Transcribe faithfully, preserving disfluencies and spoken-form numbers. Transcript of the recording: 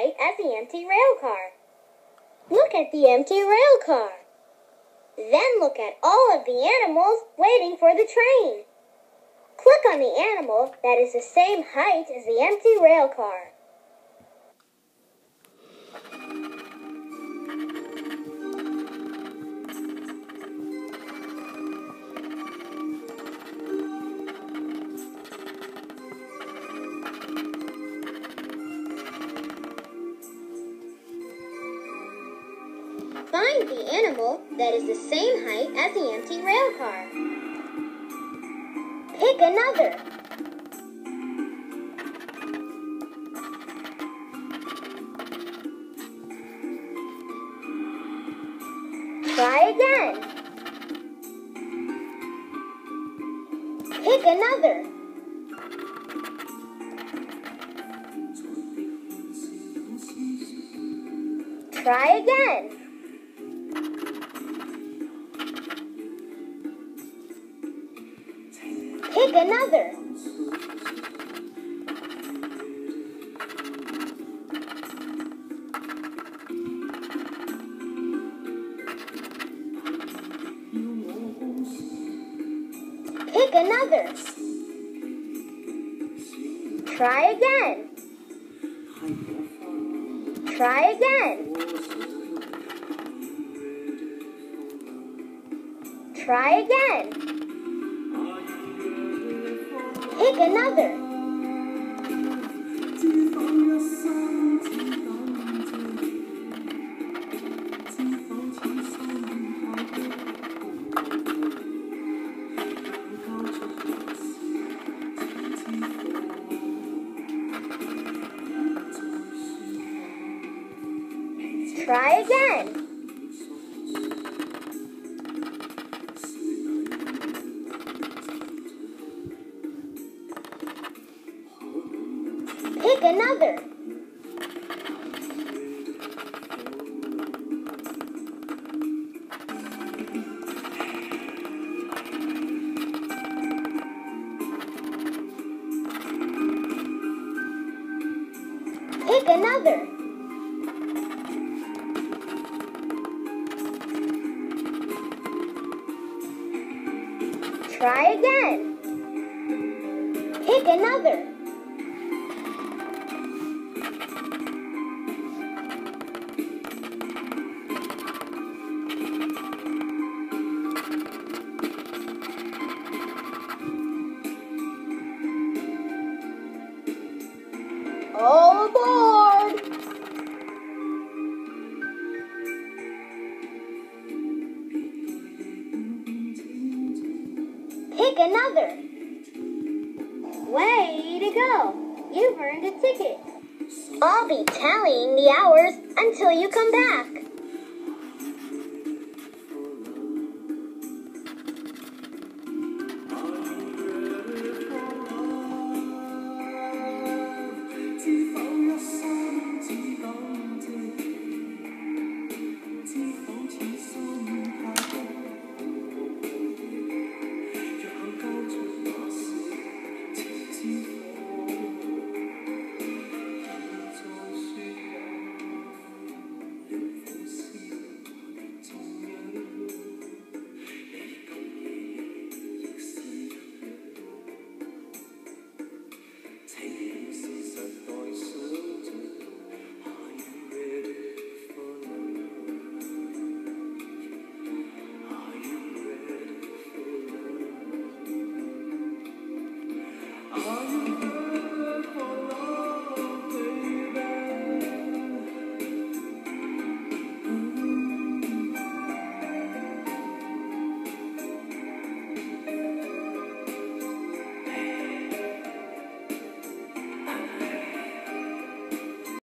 height as the empty rail car. Look at the empty rail car. Then look at all of the animals waiting for the train. Click on the animal that is the same height as the empty rail car. Find the animal that is the same height as the empty rail car. Pick another. Try again. Pick another. Try again. Pick another. Pick another. Try again. Try again. Try again. Pick another. Try again. Pick another. Pick another. Try again. Pick another. All aboard! Pick another. Way to go! You've earned a ticket. I'll be tallying the hours until you come back.